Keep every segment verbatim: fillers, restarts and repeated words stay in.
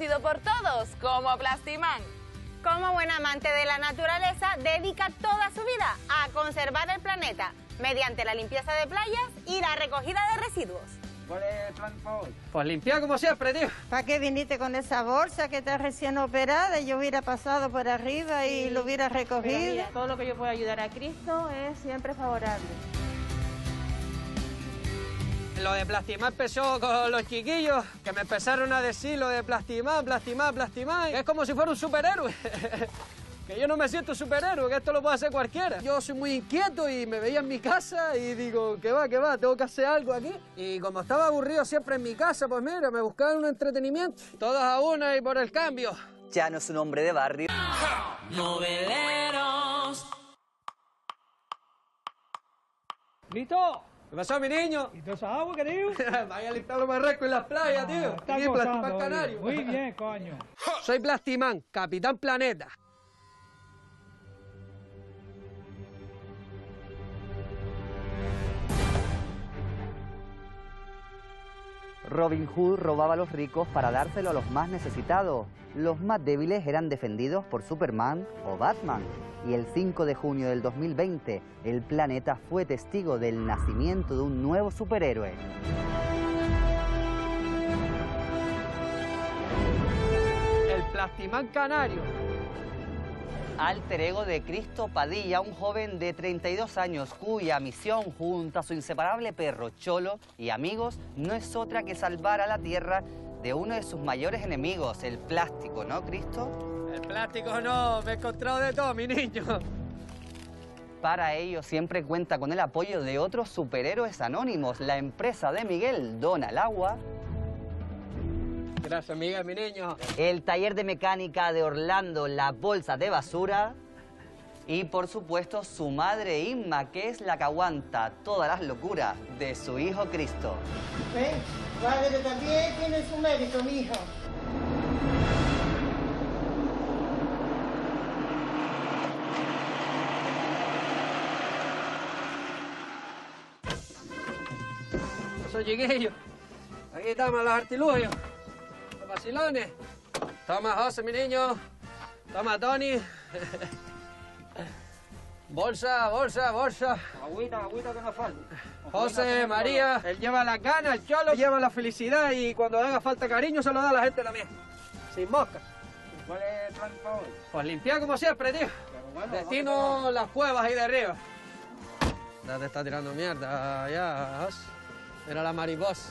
conocido por todos como Plastimán. Como buen amante de la naturaleza, dedica toda su vida a conservar el planeta mediante la limpieza de playas y la recogida de residuos. ¿Cuál es el plan para hoy? Pues limpiar como siempre, tío. ¿Para qué viniste con esa bolsa que está recién operada? Yo hubiera pasado por arriba y Sí, lo hubiera recogido. Pero mira, todo lo que yo pueda ayudar a Cristo es siempre favorable. Lo de Plastimán empezó con los chiquillos, que me empezaron a decir lo de Plastimán, Plastimán, Plastimán. Es como si fuera un superhéroe. Que yo no me siento superhéroe, que esto lo puede hacer cualquiera. Yo soy muy inquieto y me veía en mi casa y digo, ¿qué va, qué va? Tengo que hacer algo aquí. Y como estaba aburrido siempre en mi casa, pues mira, me buscaban un entretenimiento. Todos a una y por el cambio. Ya no es un hombre de barrio. Noveleros. ¿Listo? ¿Qué pasó, mi niño? ¿Y toda esa agua, querido? Vaya a limpiar los marrecos en las playas, Ah, tío. está Aquí en gozando, Plastimán oye. Canario. Muy bien, coño. Soy Plastimán, Capitán Planeta. Robin Hood robaba a los ricos para dárselo a los más necesitados. Los más débiles eran defendidos por Superman o Batman. Y el cinco de junio del dos mil veinte, el planeta fue testigo del nacimiento de un nuevo superhéroe. El Plastimán Canario. Alter ego de Cristo Padilla, un joven de treinta y dos años cuya misión junto a su inseparable perro Cholo y amigos no es otra que salvar a la Tierra de uno de sus mayores enemigos, el plástico, ¿no, Cristo? El plástico no, me he encontrado de todo, mi niño. Para ello siempre cuenta con el apoyo de otros superhéroes anónimos, la empresa de Miguel Dona el Agua, Gracias, Miguel, mi niño. el taller de mecánica de Orlando, la bolsa de basura y, por supuesto, su madre Inma, que es la que aguanta todas las locuras de su hijo Cristo. ¿Ves? Padre también tiene su mérito, mijo. Soy chiquillo. Aquí estamos los artilugios, los vacilones. Toma, José, mi niño. Toma, Tony. Bolsa, bolsa, bolsa. Agüita, agüita que nos falta. José, María, él lleva la gana, el Cholo lleva la felicidad y cuando haga falta cariño se lo da a la gente también. Sin mosca. ¿Cuál es el plan para hoy? Pues limpiar como siempre, tío. Pero bueno, Destino las cuevas ahí de arriba. Ya te está tirando mierda, ya, José. Mira la mariposa.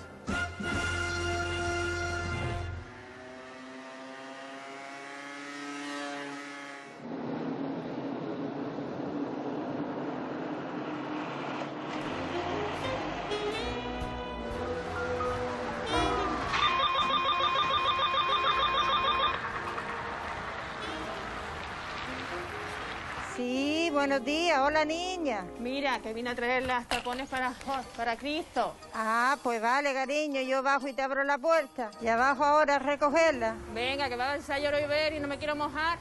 Sí, buenos días. Hola, niña. Mira, que vine a traer las tapones para, para Cristo. Ah, pues vale, cariño. Yo bajo y te abro la puerta. Y abajo ahora a recogerla. Venga, que va a ensayar hoy ver y no me quiero mojar.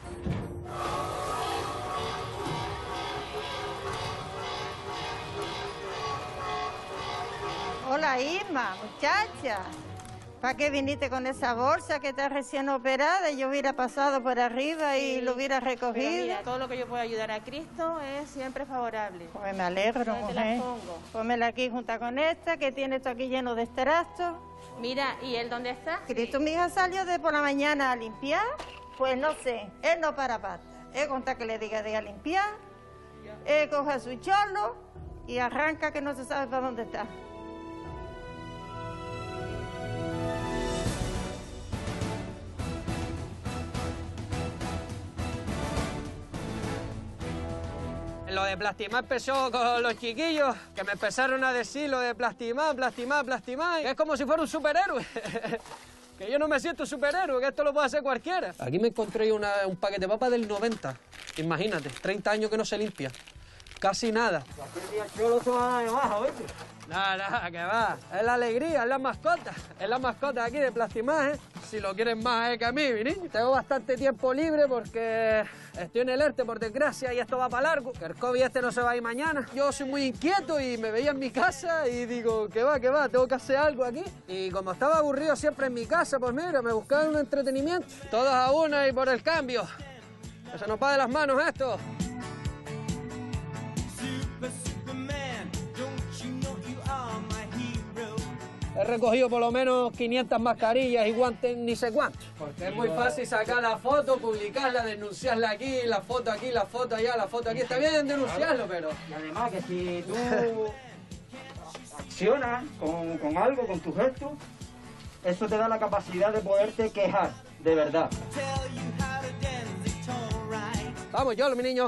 Hola, Isma, muchacha. ¿Para qué viniste con esa bolsa que está recién operada? Yo hubiera pasado por arriba y Sí, lo hubiera Pero recogido. mira, todo lo que yo pueda ayudar a Cristo es siempre favorable. Pues me alegro, Yo te las mujer. pongo. Pónmela aquí junto con esta, que tiene esto aquí lleno de extractos. Mira, ¿y él dónde está? Cristo, mi hija salió de por la mañana a limpiar. Pues no sé, él no para pata. Él conta que le diga de ir a limpiar. Él coge a su cholo y arranca que no se sabe para dónde está. Lo de Plastimán empezó con los chiquillos, que me empezaron a decir lo de Plastimán, Plastimán, Plastimán. Es como si fuera un superhéroe. Que yo no me siento superhéroe, que esto lo puede hacer cualquiera. Aquí me encontré una, un paquete de papas del noventa. Imagínate, treinta años que no se limpia. casi nada. Aquel día Cholo se va a dar de baja, ¿viste? Nada, nada, que va. Es la alegría, es la mascota. Es la mascota de aquí de Plastimag, ¿eh? Si lo quieren más eh, que a mí, mi niño. Tengo bastante tiempo libre porque estoy en el ERTE, por desgracia, y esto va para largo. Que el COVID este no se va a ir mañana. Yo soy muy inquieto y me veía en mi casa y digo, que va, que va, tengo que hacer algo aquí. Y como estaba aburrido siempre en mi casa, pues mira, me buscaba un entretenimiento. Todos a una y por el cambio. Que se nos va de las manos esto. He recogido por lo menos quinientas mascarillas y guantes, ni sé cuántos. Porque es muy fácil sacar la foto, publicarla, denunciarla aquí, la foto aquí, la foto allá, la foto aquí. Está bien denunciarlo, pero... Y además que si tú accionas con, con algo, con tu gesto, eso te da la capacidad de poderte quejar, de verdad. Vamos, Yolo, mi niño.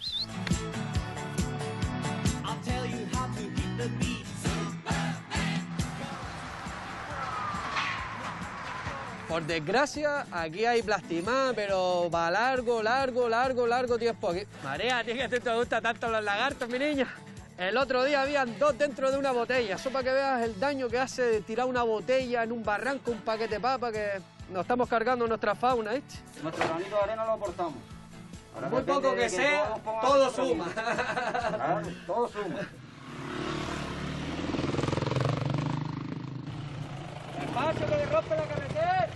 Por desgracia, aquí hay Plastimag, pero va largo, largo, largo, largo tiempo aquí. María, a ti que a ti te gustan tanto los lagartos, mi niña. El otro día habían dos dentro de una botella. Eso para que veas el daño que hace de tirar una botella en un barranco, un paquete de papa, que nos estamos cargando nuestra fauna, ¿viste? Nuestro granito de arena lo aportamos. Ahora Muy depende poco de que sea, todos pongan todo su suma. Claro, todo suma. ¡Despacio, que le rompe la carretera!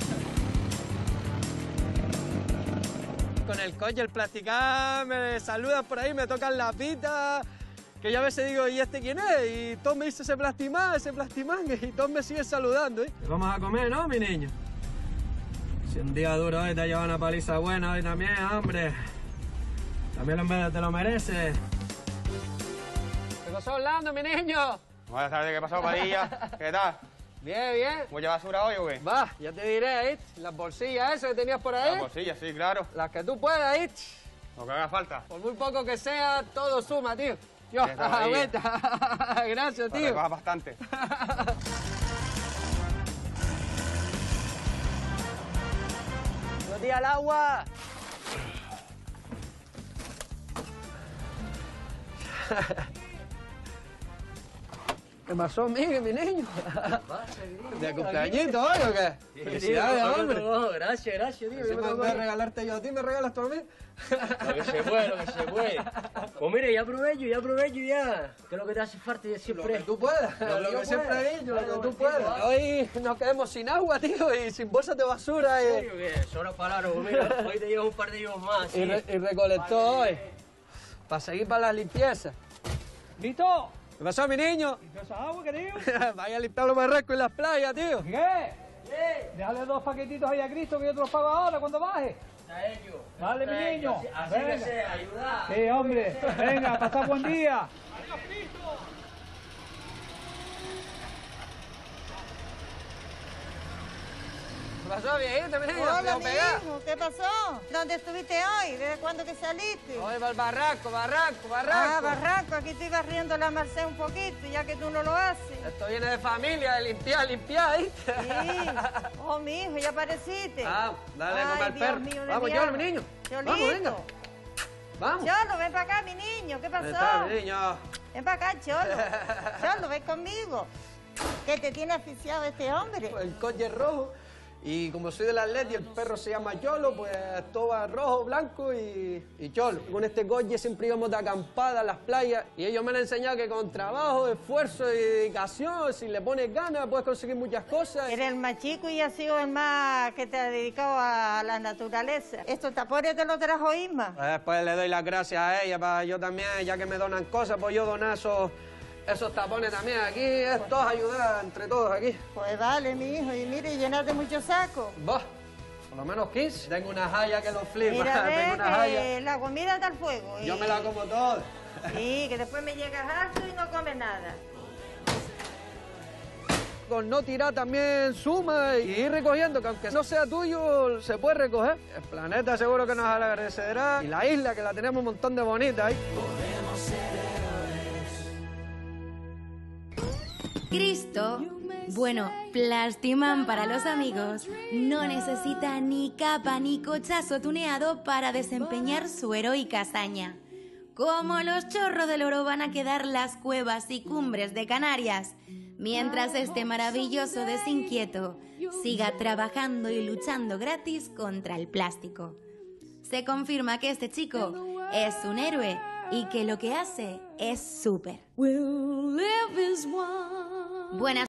Con el coche, el Plastimag, me saludan por ahí, me tocan la pita, que yo a veces digo, ¿y este quién es? Y todos me dicen ese Plastimag, ese Plastimag, y todos me siguen saludando, ¿eh? Vamos a comer, ¿no, mi niño? Si un día duro hoy te lleva una paliza buena, hoy también, hombre. También lo, te lo mereces. ¿Qué pasó, Orlando, mi niño? Buenas tardes, ¿qué pasó, Padilla? ¿Qué tal? Bien, bien. ¿Mucha basura hoy o qué? Va, ya te diré, ¿eh? Las bolsillas esas que tenías por ahí. Las bolsillas, sí, claro. Las que tú puedas, ¿eh? Lo que haga falta. Por muy poco que sea, todo suma, tío. Yo, vuelta. Gracias, tío. Te recojas bastante. Buenos días al agua. ¿Qué pasó, Miguel, mi niño? ¿De cumpleañito hoy o qué? Sí, Felicidades, sí, hombre. no, no, gracias, gracias, tío. Si mandé a regalarte yo a ti, ¿me regalas tú a mí? Lo que se puede, lo que se puede. Pues mire, ya aprovecho, ya aprovecho ya. Que es lo que te hace falta y siempre... Lo que tú puedas, lo, Lo que, que siempre pueda. he dicho, lo Claro, que tú tío, puedas. ah. Hoy nos quedamos sin agua, tío, y sin bolsas de basura. ¿En Y, serio que sobra palabras? Pues mira, hoy te llevas un par de ellos más, y, sí. re- y recolectó hoy, para seguir para la limpieza. ¿Listo? ¿Qué pasó, mi niño? ¿Esa agua, querido? Vaya a limpiar los barrancos y las playas, tío. ¿Qué? Déjale dos paquetitos ahí a Cristo que yo te los pago ahora cuando baje. A ellos. Dale, mi niño. Así que Venga. sea, ayuda. Sí, hombre. Venga, pasad buen día. ¿Qué pasó, viejito, mi niño? Hola, ¿Te mi pegar? hijo, ¿qué pasó? ¿Dónde estuviste hoy? ¿Desde cuándo que saliste? Hoy va al barranco, barranco, barranco. Ah, barranco, aquí estoy barriendo la Marcé un poquito, ya que tú no lo haces. Esto viene de familia, de limpiar, limpiar, ¿viste? Sí. Oh, mi hijo, ya apareciste. Ah, dale a Ay, comer Dios perro. mío de Vamos, mi Yolo, alma. mi niño. Cholito. Vamos, venga. Vamos. Cholo, ven para acá, mi niño, ¿qué pasó? Está, mi niño. Ven para acá, Cholo. Cholo, ven conmigo. Que te tiene asfixiado este hombre. El coche es rojo. Y como soy del Atleti y el perro se llama Cholo, pues todo va rojo, blanco y, y Cholo. Con este coche siempre íbamos de acampada a las playas y ellos me han enseñado que con trabajo, esfuerzo y dedicación, si le pones ganas, puedes conseguir muchas cosas. Eres el más chico y has sido el más que te ha dedicado a la naturaleza. Estos tapones te los trajo Isma. Pues después le doy las gracias a ella, para yo también, ya que me donan cosas, pues yo donar esos, esos tapones también. Aquí es todos ayudar entre todos aquí. Pues vale, mi hijo, y mire, llenaste muchos sacos. Vos, por lo menos quince. Tengo una jaya que lo flipa. Mira, Tengo ve una jaya. que la comida está al fuego. Yo y- me la como toda. Sí, que después me llegas harto y no comes nada. Con no tirar también suma y ir recogiendo, que aunque no sea tuyo, se puede recoger. El planeta seguro que nos agradecerá. Y la isla, que la tenemos un montón de bonita ahí. Cristo, bueno, Plastimag para los amigos, no necesita ni capa ni cochazo tuneado para desempeñar su heroica hazaña. Como los chorros del oro van a quedar las cuevas y cumbres de Canarias, mientras este maravilloso desinquieto siga trabajando y luchando gratis contra el plástico. Se confirma que este chico es un héroe y que lo que hace es súper. Buenas